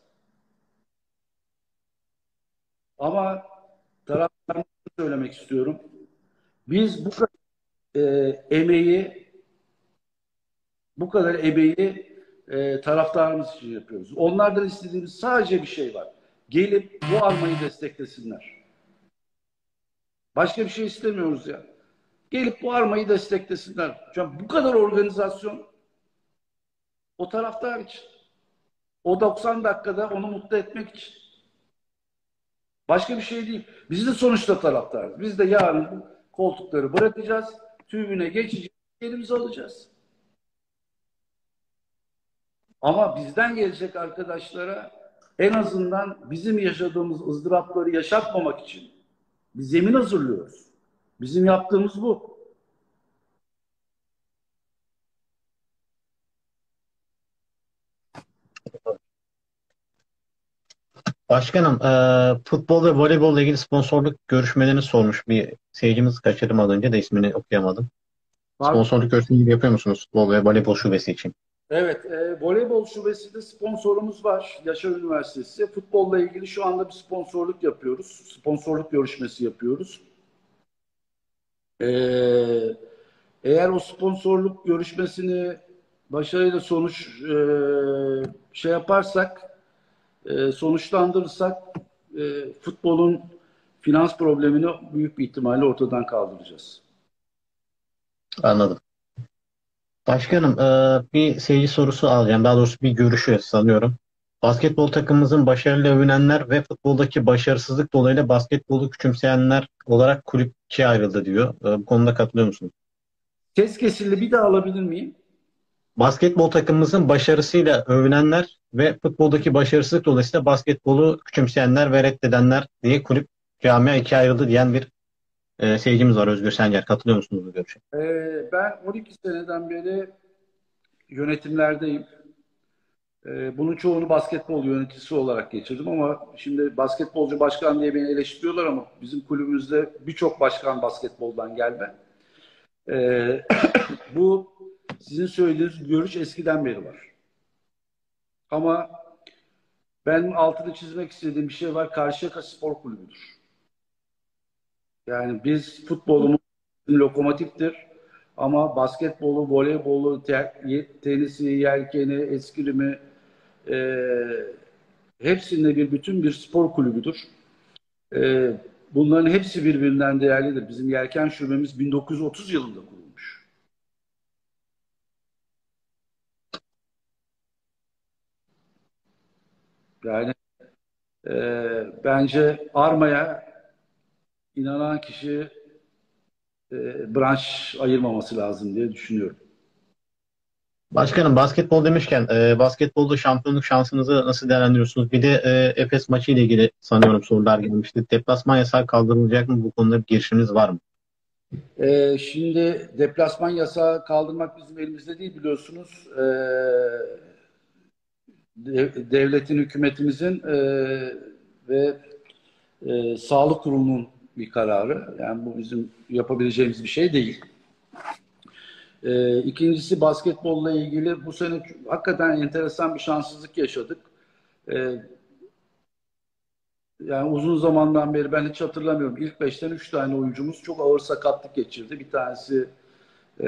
Ama taraftarına söylemek istiyorum. Biz e, emeği, bu kadar emeği taraftarımız için yapıyoruz. Onlardan istediğimiz sadece bir şey var. Gelip bu armayı desteklesinler. Başka bir şey istemiyoruz ya. Gelip bu armayı desteklesinler. Çünkü bu kadar organizasyon o taraftar için. O 90 dakikada onu mutlu etmek için. Başka bir şey değil. Biz de sonuçta taraftarız. Biz de yarın bu koltukları bırakacağız. Tribüne geçeceğiz. Elimizi alacağız. Ama bizden gelecek arkadaşlara en azından bizim yaşadığımız ızdırapları yaşatmamak için bir zemin hazırlıyoruz. Bizim yaptığımız bu. Başkanım, futbol ve voleybolla ilgili sponsorluk görüşmelerini sormuş bir seyircimiz, kaçırdım az önce de ismini okuyamadım. Sponsorluk görüşmeleri yapıyor musunuz futbol ve voleybol şubesi için? Evet, voleybol şubesinde sponsorumuz var. Yaşar Üniversitesi. Futbolla ilgili şu anda bir sponsorluk yapıyoruz. Sponsorluk görüşmesi yapıyoruz. E, Eğer o sponsorluk görüşmesini başarıyla şey yaparsak, sonuçlandırırsak, futbolun finans problemini büyük bir ihtimalle ortadan kaldıracağız. Anladım. Başkanım, bir seyirci sorusu alacağım. Daha doğrusu bir görüşü sanıyorum. Basketbol takımımızın başarıyla övünenler ve futboldaki başarısızlık dolayısıyla basketbolu küçümseyenler olarak kulüp ikiye ayrıldı diyor. Bu konuda katılıyor musunuz? Ses kesildi, bir daha alabilir miyim? Basketbol takımımızın başarısıyla övünenler ve futboldaki başarısızlık dolayısıyla basketbolu küçümseyenler ve reddedenler diye kulüp camia ikiye ayrıldı diyen bir seyircimiz var, Özgür Sencer. Katılıyor musunuz bu görüşe? Ben 12 seneden beri yönetimlerdeyim. Bunun çoğunu basketbol yöneticisi olarak geçirdim ama şimdi basketbolcu başkan diye beni eleştiriyorlar ama bizim kulübümüzde birçok başkan basketboldan gelme. Ee, Bu sizin söylediğiniz görüş eskiden beri var. Ama ben altını çizmek istediğim bir şey var. Karşıyaka Spor Kulübü'dür. Yani biz futbolumuz lokomotiftir ama basketbolu, voleybolu, tenisi, yelkeni, eskrimi, e, hepsinde bir bütün bir spor kulübüdür. Ee, Bunların hepsi birbirinden değerlidir. Bizim yelken şubemiz 1930 yılında kurulmuş. Yani bence armaya inanan kişi branş ayırmaması lazım diye düşünüyorum. Başkanım basketbol demişken basketbolda şampiyonluk şansınızı nasıl değerlendiriyorsunuz? Bir de Efes maçı ile ilgili sanıyorum sorular gelmişti. Deplasman yasağı kaldırılacak mı? Bu konuda bir girişiminiz var mı? Şimdi deplasman yasağı kaldırmak bizim elimizde değil, biliyorsunuz. Devletin, hükümetimizin ve Sağlık Kurulu'nun bir kararı. Yani bu bizim yapabileceğimiz bir şey değil. İkincisi, basketbolla ilgili bu sene hakikaten enteresan bir şanssızlık yaşadık. Ee, Yani uzun zamandan beri ben hiç hatırlamıyorum. İlk beşten 3 tane oyuncumuz çok ağır sakatlık geçirdi. Bir tanesi e,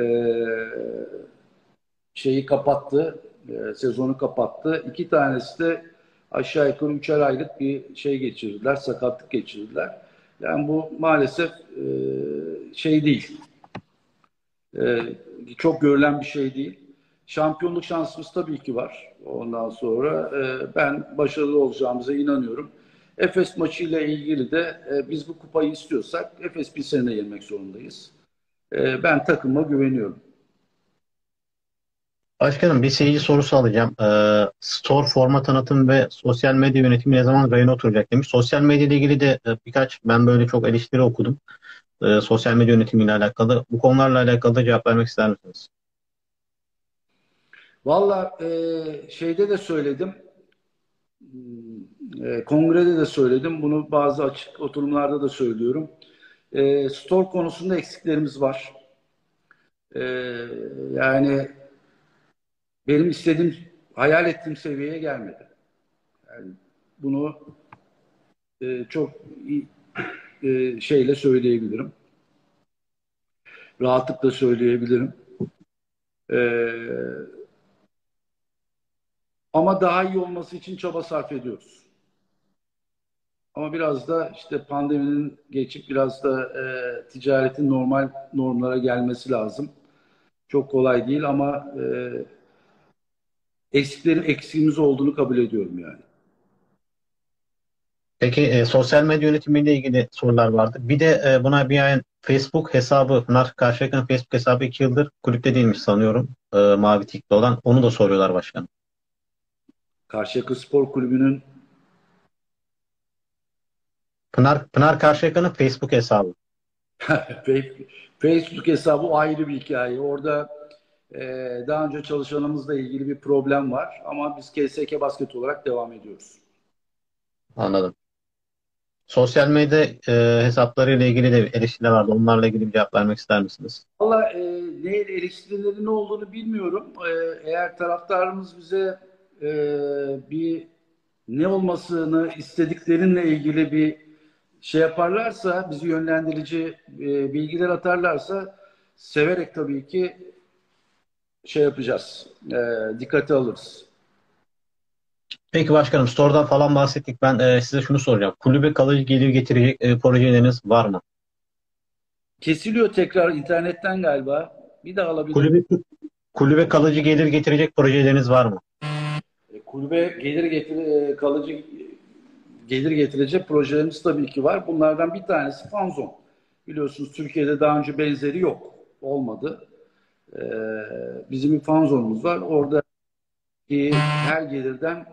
şeyi kapattı, sezonu kapattı. İki tanesi de aşağı yukarı 3'er aylık bir şey geçirdiler, sakatlık geçirdiler. Yani bu maalesef şey değil, e, çok görülen bir şey değil. Şampiyonluk şansımız tabii ki var. Ondan sonra ben başarılı olacağımıza inanıyorum. Efes maçıyla ilgili de biz bu kupayı istiyorsak Efes bir sene yenmek zorundayız. Ben takıma güveniyorum. Başkanım bir seyirci sorusu alacağım. Store forma tanıtım ve sosyal medya yönetimi ne zaman rayına oturacak demiş. Sosyal medya ile ilgili de birkaç ben böyle çok eleştiri okudum. Sosyal medya yönetimiyle alakalı. Bu konularla alakalı da cevap vermek ister misiniz? Valla şeyde de söyledim, kongrede de söyledim, bunu bazı açık oturumlarda da söylüyorum. Store konusunda eksiklerimiz var. E, Yani benim istediğim, hayal ettiğim seviyeye gelmedi. Yani bunu çok şeyle söyleyebilirim. Rahatlıkla söyleyebilirim. E, Ama daha iyi olması için çaba sarf ediyoruz. Ama biraz da işte pandeminin geçip biraz da ticaretin normal normlara gelmesi lazım. Çok kolay değil ama eksiğimiz olduğunu kabul ediyorum yani. Peki sosyal medya yönetimiyle ilgili sorular vardı. Bir de buna bir ayın Facebook hesabı, Pınar Karşıyaka'nın Facebook hesabı 2 yıldır kulüpte değilmiş sanıyorum. Mavi tikli olan. Onu da soruyorlar başkanım. Karşıyaka Spor Kulübü'nün Pınar Karşıyaka'nın Facebook hesabı. Facebook hesabı ayrı bir hikaye. Orada daha önce çalışanımızla ilgili bir problem var ama biz KSK Basket olarak devam ediyoruz. Anladım. Sosyal medya hesaplarıyla ilgili de eleştiriler vardı. Onlarla ilgili bir cevap vermek ister misiniz? Valla ne eleştirilerin ne olduğunu bilmiyorum. Eğer taraftarımız bize e, bir ne olmasını istediklerinle ilgili bir şey yaparlarsa, bizi yönlendirici bilgiler atarlarsa severek tabii ki şey yapacağız. Dikkate alırız. Peki başkanım store'dan falan bahsettik. Ben size şunu soracağım. Kulübe kalıcı gelir getirecek projeleriniz var mı? Kesiliyor tekrar internetten galiba. Bir daha alabilir. Kulübe, kulübe kalıcı gelir getirecek projeleriniz var mı? Kulübe kalıcı gelir getirecek projelerimiz tabii ki var. Bunlardan bir tanesi Fanzone. Biliyorsunuz Türkiye'de daha önce benzeri yok. Olmadı. Ee, Bizim bir Fanzone'umuz var. Orada her gelirden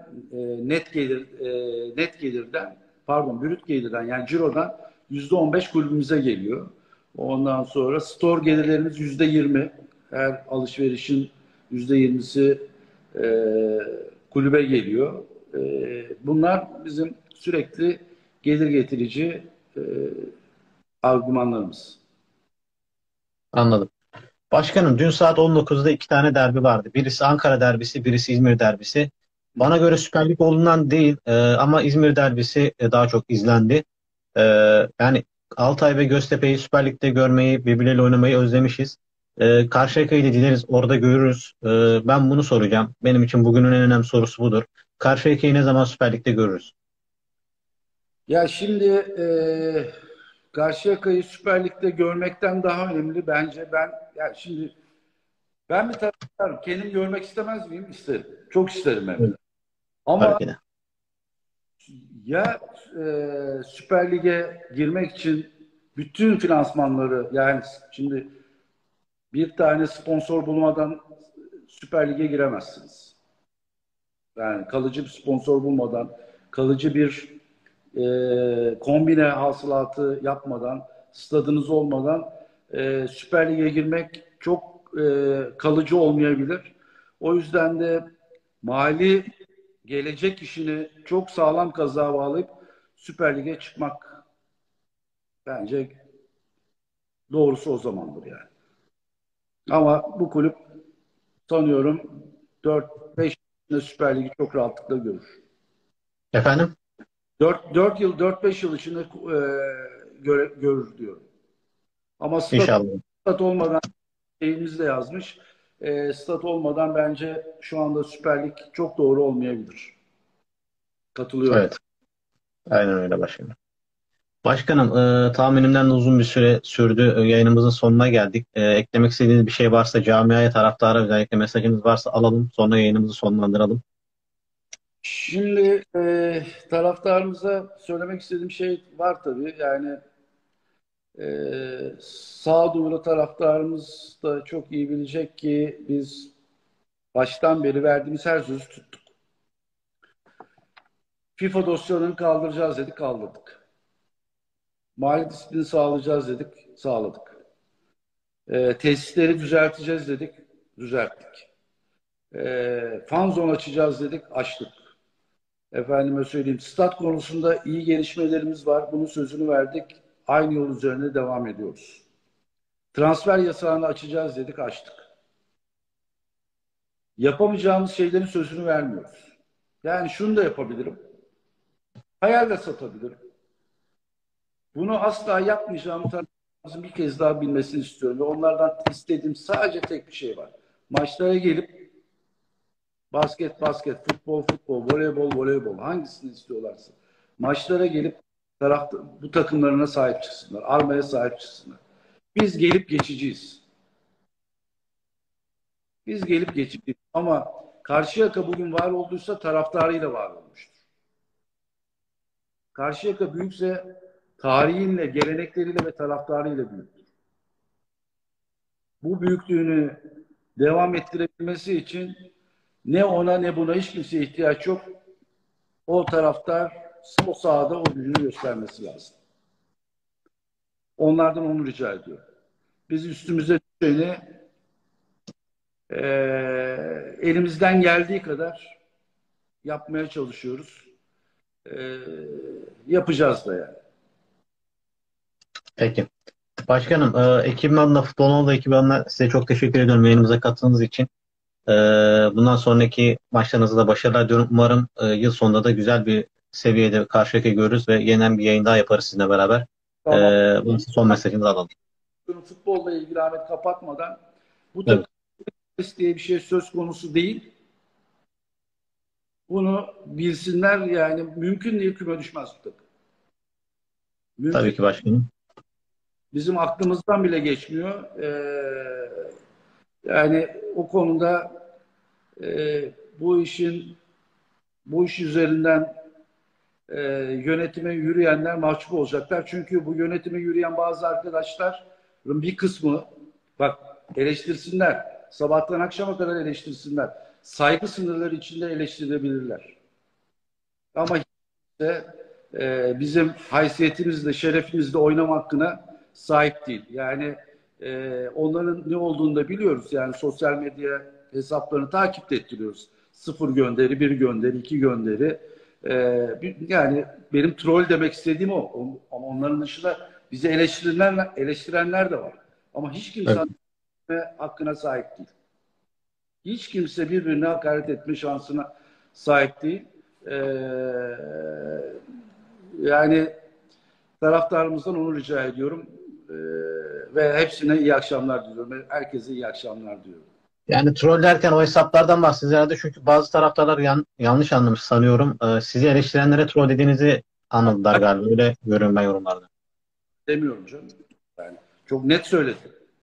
net gelirden, pardon, brüt gelirden, yani cirodan %15 kulübümüze geliyor. Ondan sonra store gelirlerimiz %20. Her alışverişin %20'si e, kulübe geliyor. Bunlar bizim sürekli gelir getirici e, argümanlarımız. Anladım. Başkanım dün saat 19'da iki tane derbi vardı. Birisi Ankara derbisi, birisi İzmir derbisi. Bana göre Süper Lig olduğundan değil ama İzmir derbisi daha çok izlendi. E, Yani Altay ve Göztepe'yi Süper Lig'de görmeyi, birbirleriyle oynamayı özlemişiz. Karşıyaka'yı da dileriz orada görürüz. Ben bunu soracağım. Benim için bugünün en önemli sorusu budur. Karşıyaka'yı ne zaman Süper Lig'de görürüz? Ya şimdi Karşıyaka'yı Süper Lig'de görmekten daha önemli bence. Şimdi ben bir taraftarım. Kendim görmek istemez miyim? İsterim. Çok isterim hem de. Evet, tabii Ama ki de. ya Süper Lig'e girmek için bütün finansmanları, yani şimdi bir tane sponsor bulmadan Süper Lig'e giremezsiniz. Yani kalıcı bir sponsor bulmadan, kalıcı bir kombine hasılatı yapmadan, stadınız olmadan Süper Lig'e girmek çok kalıcı olmayabilir. O yüzden de mali gelecek işini çok sağlam kazığa bağlayıp Süper Lig'e çıkmak bence doğrusu o zamandır yani. Ama bu kulüp sanıyorum 4-5 yılında Süper Lig'i çok rahatlıkla görür. Efendim? 4 yıl, 4-5 yıl içinde görür diyorum. Ama İnşallah. stat olmadan şeyimiz de yazmış. Stat olmadan bence şu anda Süper Lig çok doğru olmayabilir. Katılıyorum. Evet. Aynen öyle başkanım. Başkanım, tahminimden de uzun bir süre sürdü. Yayınımızın sonuna geldik. Eklemek istediğiniz bir şey varsa camiaya, taraftara özellikle mesajınız varsa alalım. Sonra yayınımızı sonlandıralım. Şimdi taraftarımıza söylemek istediğim şey var tabii. Yani sağduyulu taraftarımız da çok iyi bilecek ki biz baştan beri verdiğimiz her sözü tuttuk. FIFA dosyalarını kaldıracağız dedik, kaldırdık. Mali disiplini sağlayacağız dedik, sağladık. Tesisleri düzelteceğiz dedik, düzelttik. Fan zone açacağız dedik, açtık. Efendime söyleyeyim, stat konusunda iyi gelişmelerimiz var. Bunun sözünü verdik. Aynı yol üzerine devam ediyoruz. Transfer yasağını açacağız dedik, açtık. Yapamayacağımız şeylerin sözünü vermiyoruz. Yani şunu da yapabilirim. Hayalle satabilirim. Bunu asla yapmayacağımı tarafımızın bir kez daha bilmesini istiyorum. Ve onlardan istediğim sadece tek bir şey var. Maçlara gelip basket, futbol, voleybol hangisini istiyorlarsa maçlara gelip bu takımlarına sahip çıksınlar. Armaya sahip çıksınlar. Biz gelip geçiciyiz. Biz gelip geçiciyiz. Ama Karşıyaka bugün var olduysa taraftarıyla var olmuştur. Karşıyaka büyükse tarihinle, gelenekleriyle ve taraftarıyla büyüktür. Bu büyüklüğünü devam ettirebilmesi için ne ona ne buna hiç kimseye ihtiyaç yok. O taraftar o sahada o gücünü göstermesi lazım. Onlardan onu rica ediyorum. Biz üstümüze düşeni elimizden geldiği kadar yapmaya çalışıyoruz. Yapacağız da yani. Peki. Başkanım, ekibim adına, Futbol ekibi adına size çok teşekkür ediyorum yayınımıza katıldığınız için. E, Bundan sonraki maçlarınızda da başarılar diliyorum. Umarım yıl sonunda da güzel bir seviyede Karşıyaka'yı görürüz ve yeniden bir yayın daha yaparız sizinle beraber. Tamam. Bunun son mesajınızı alalım. Futbolla ilgili Ahmet kapatmadan bu Evet, takım diye bir şey söz konusu değil. Bunu bilsinler yani mümkün değil küme düşmez bu takım. Mümkün. tabii ki başkanım. Bizim aklımızdan bile geçmiyor. Yani o konuda bu iş üzerinden yönetime yürüyenler mahcup olacaklar. Çünkü bu yönetime yürüyen bazı arkadaşların bir kısmı bak eleştirsinler. Sabahtan akşama kadar eleştirsinler. Saygı sınırları içinde eleştirebilirler. Ama de, bizim haysiyetimizle, şerefimizle oynama hakkına sahip değil. Yani onların ne olduğunu da biliyoruz. Yani sosyal medya hesaplarını takip ettiriyoruz. Sıfır gönderi, bir gönderi, iki gönderi. Yani benim troll demek istediğim o. Ama onların dışında bizi eleştirenler de var. Ama hiç Evet. kimse hakkına sahip değil. Hiç kimse birbirine hakaret etme şansına sahip değil. Ee, Yani taraftarımızdan onu rica ediyorum. Ve hepsine iyi akşamlar diliyorum. Herkese iyi akşamlar diyorum. Yani troll derken o hesaplardan bahsediyoruz herhalde çünkü bazı taraftarlar yanlış anlamış sanıyorum. Sizi eleştirenlere troll dediğinizi anladılar galiba. Öyle görüyorum ben yorumlarda. Demiyorum canım. Yani çok net söyledim.